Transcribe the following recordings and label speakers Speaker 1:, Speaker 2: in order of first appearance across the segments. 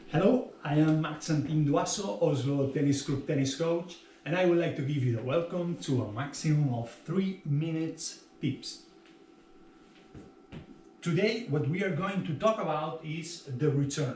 Speaker 1: Hello, I am Maxentin Duaso, Oslo Tennis Club tennis coach, and I would like to give you the welcome to a maximum of 3 minutes tips. Today, what we are going to talk about is the return.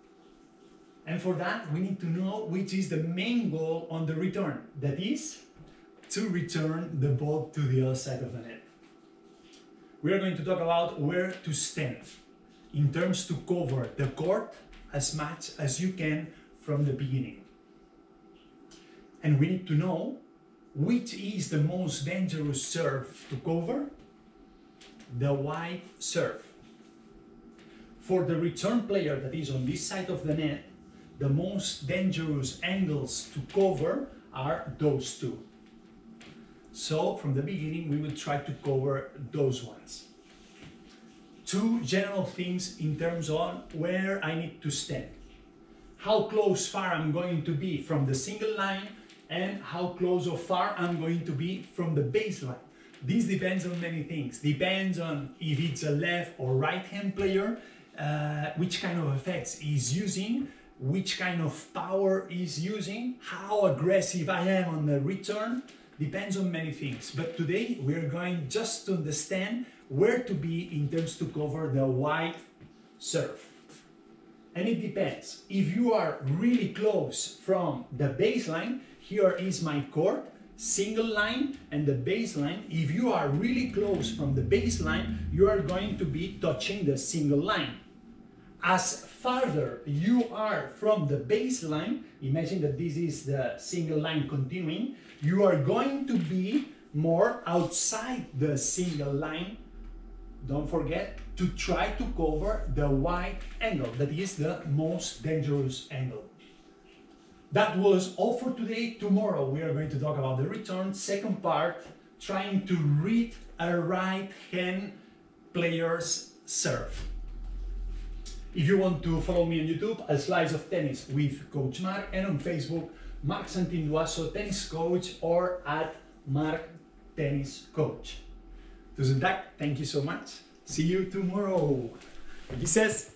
Speaker 1: And for that, we need to know which is the main goal on the return. That is, to return the ball to the other side of the net. We are going to talk about where to stand in terms to cover the court as much as you can from the beginning. And we need to know which is the most dangerous serve to cover, the wide serve. For the return player that is on this side of the net, the most dangerous angles to cover are those two. So from the beginning we will try to cover those ones. Two general things in terms of where I need to stand. How close far I'm going to be from the single line and how close or far I'm going to be from the baseline. This depends on many things. Depends on if it's a left or right hand player, which kind of effects he's using, which kind of power he's using, how aggressive I am on the return. Depends on many things, but today we're going just to understand where to be in terms to cover the wide serve. And it depends. If you are really close from the baseline, here is my court, single line and the baseline. If you are really close from the baseline, you are going to be touching the single line. As farther you are from the baseline, imagine that this is the single line continuing, you are going to be more outside the single line. Don't forget to try to cover the wide angle, that is the most dangerous angle. That was all for today. Tomorrow we are going to talk about the return, second part, trying to read a right hand player's serve. If you want to follow me on YouTube, A Slice of Tennis with Coach Mark, and on Facebook, Maxentin Duaso Tennis Coach or at Mark Tennis Coach. Tusen tack, thank you so much. See you tomorrow. Aquí ses.